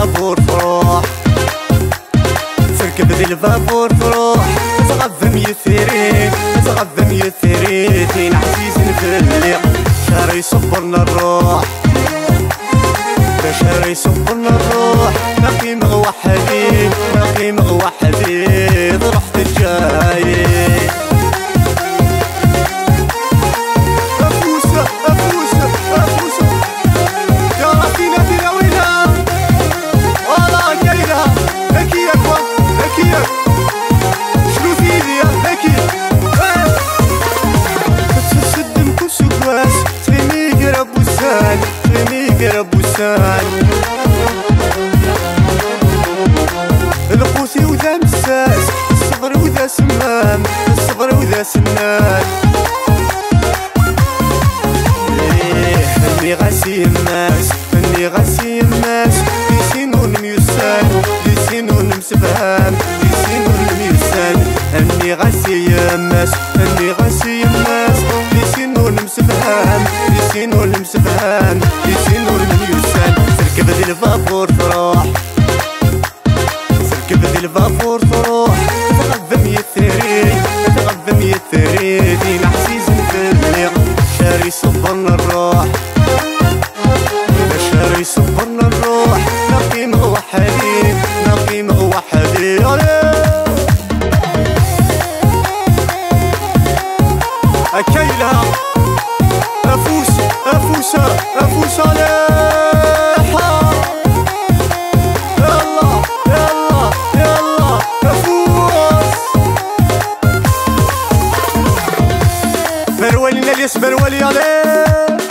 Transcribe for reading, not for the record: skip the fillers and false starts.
البابور تروح، تركب ذي البابور تروح، تغذم يثيرين تغذم يثيرين عزيز نفلي شهر يصبرنا الروح، شهر يصبرنا الروح، باقي مغوحدين باقي مغوحدين رحت الجاي. أفوسة أفوسة أفوسة يا راسينا تراوينا والله كاينة هكيا كوا هكيا شنو فيدي يا هكيا تسدم كوسو كواس تغيني قرب وسان تغيني قرب وسان القوسي وذا مساس الصبر وذا سمام الصبر وذا سنان اني غاسي الناس اني غاسي الناس لسنون ميسان لسنون مسفهام لسنون ميسان اني غاسي الناس اني غاسي الناس لسنون مسفهام لسنون مسفهام لسنون ميسان تركب ذي البابور تروح تركب ذي البابور تروح تغذم يثري تغذم يثري دين عزيز نفلي شهر يصبرنا الروح شهر يصبرنا الروح باقي مغوحدين باقي مغوحدين أكيلها أفوسة أفوسة أفوسة ليحة يلا يلا يلا أفوس برولينا الياس برولي عليه